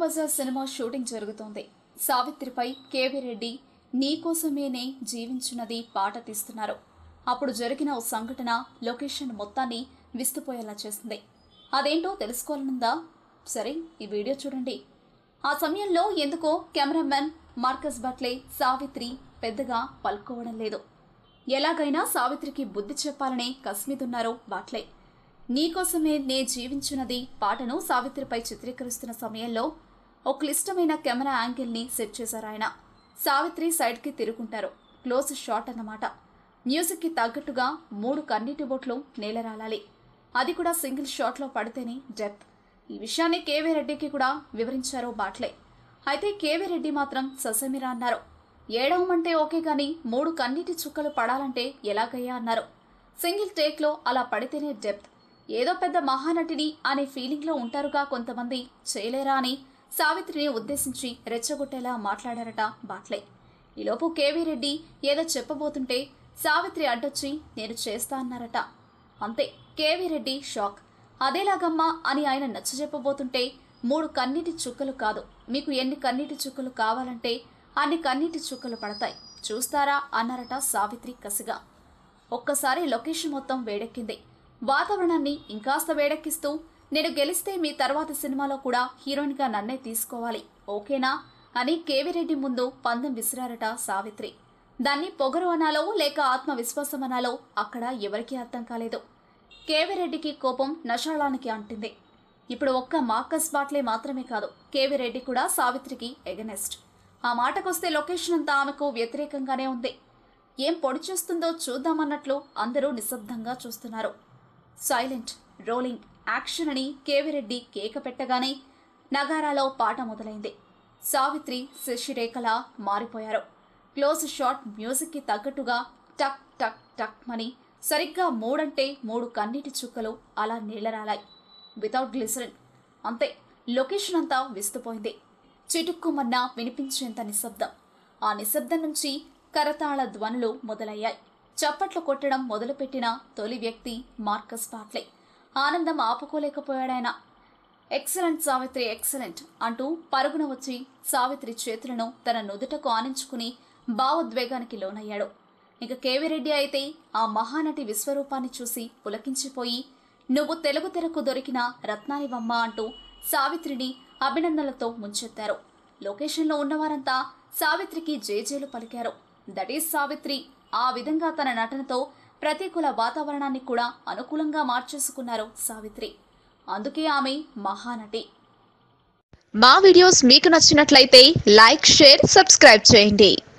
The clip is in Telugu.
మాయాబజార్ సినిమా షూటింగ్ జరుగుతోంది. సావిత్రిపై కేవీ రెడ్డి నీకోసమేనే జీవించున్నది పాట తీస్తున్నారు. అప్పుడు జరిగిన ఓ సంఘటన లొకేషన్ మొత్తాన్ని విస్తుపోయేలా చేసింది. అదేంటో తెలుసుకోవాలనుందా? సరే, ఈ వీడియో చూడండి. ఆ సమయంలో ఎందుకో కెమెరామెన్ మార్కస్ బట్లే సావిత్రి పెద్దగా పలుకోవడం లేదు. ఎలాగైనా సావిత్రికి బుద్ధి చెప్పాలనే కస్మిదున్నారు బాట్లే. నీకోసమే నే జీవించున్నది పాటను సావిత్రిపై చిత్రీకరిస్తున్న సమయంలో ఓ క్లిష్టమైన కెమెరా యాంగిల్ని సెట్ చేశారు ఆయన. సావిత్రి సైడ్కి తిరుగుంటారు. క్లోజ్ షాట్ అన్నమాట. మ్యూజిక్కి తగ్గట్టుగా 3 కన్నీటి బొట్లు నేలరాలాలి. అది కూడా సింగిల్ షాట్లో పడితేనే డెప్త్. ఈ విషయాన్ని కేవీ రెడ్డికి కూడా వివరించారు బాట్లే. అయితే కేవీ రెడ్డి మాత్రం ససమిరా అన్నారు. ఏడవమంటే ఓకే గాని 3 కన్నీటి చుక్కలు పడాలంటే ఎలాగయ్యా అన్నారు. సింగిల్ టేక్లో అలా పడితేనే డెప్త్. ఏదో పెద్ద మహానటిని అనే ఫీలింగ్లో ఉంటారుగా కొంతమంది, చేయలేరా అని సావిత్రిని ఉద్దేశించి రెచ్చగొట్టేలా మాట్లాడారట బాట్లే. ఈలోపు కేవీ రెడ్డి ఏదో చెప్పబోతుంటే సావిత్రి అడ్డొచ్చి నేను చేస్తా అన్నారట. అంతే, కేవీ రెడ్డి షాక్. అదేలాగమ్మా అని ఆయన నచ్చజెప్పబోతుంటే 3 కన్నీటి చుక్కలు కాదు, మీకు ఎన్ని కన్నీటి చుక్కలు కావాలంటే అన్ని కన్నీటి చుక్కలు పడతాయి, చూస్తారా అన్నారట సావిత్రి కసిగా. ఒక్కసారి లొకేషన్ మొత్తం వేడెక్కింది. వాతావరణాన్ని ఇంకాస్త వేడెక్కిస్తూ నేను గెలిస్తే మీ తర్వాత సినిమాలో కూడా హీరోయిన్గా నన్నే తీసుకోవాలి, ఓకేనా అని కేవీ రెడ్డి ముందు పందెం విసిరారట సావిత్రి. దాన్ని పొగరు అనాలో లేక ఆత్మవిశ్వాసం అనాలో అక్కడ ఎవరికీ అర్థం కాలేదు. కేవీ రెడ్డికి కోపం నషాళానికి అంటింది. ఇప్పుడు ఒక్క మార్కస్ బాట్లే మాత్రమే కాదు, కేవీ రెడ్డి కూడా సావిత్రికి ఎగనెస్ట్. ఆ మాటకొస్తే లొకేషన్ అంతా ఆమెకు వ్యతిరేకంగానే ఉంది. ఏం పొడి చేస్తుందో చూద్దామన్నట్లు అందరూ నిశ్శబ్దంగా చూస్తున్నారు. సైలెంట్, రోలింగ్, యాక్షన్ అని కేవీ రెడ్డి కేక పెట్టగానే నగారాలో పాట మొదలైంది. సావిత్రి శశిరేఖలా మారిపోయారు. క్లోజ్ షాట్ మ్యూజిక్కి తగ్గట్టుగా టక్ టక్ టక్ అని సరిగ్గా 3 అంటే 3 కన్నీటి చుక్కలు అలా నీళ్లరాలాయి. Without glycerin. అంతే, లొకేషన్ అంతా విస్తుపోయింది. చిటుక్కుమన్నా వినిపించేంత నిశ్శబ్దం. ఆ నిశ్శబ్దం నుంచి కరతాళ ధ్వనులు మొదలయ్యాయి. చప్పట్లు కొట్టడం మొదలుపెట్టిన తొలి వ్యక్తి మార్కస్ బాట్లే. ఆనందం ఆపుకోలేకపోయాడాయన. ఎక్సలెంట్ సావిత్రి, ఎక్సలెంట్ అంటూ పరుగున వచ్చి సావిత్రి చేతులను తన నుదుటకు ఆనించుకుని భావోద్వేగానికి లోనయ్యాడు. ఇక కేవీ రెడ్డి అయితే ఆ మహానటి విశ్వరూపాన్ని చూసి పులకించిపోయి, నువ్వు తెలుగు తెరకు దొరికిన రత్నానివమ్మ అంటూ సావిత్రిని అభినందనలతో ముంచెత్తారు. లొకేషన్లో ఉన్నవారంతా సావిత్రికి జేజేలు పలికారు. That is Savitri. ఆ విధంగా తన నటనతో ప్రతికూల వాతావరణాన్ని కూడా అనుకూలంగా మార్చేసుకున్నారు సావిత్రి. అందుకే ఆమె మహానటి. మా వీడియోస్ మీకు నచ్చినట్లయితే లైక్, షేర్, సబ్స్క్రైబ్ చేయండి.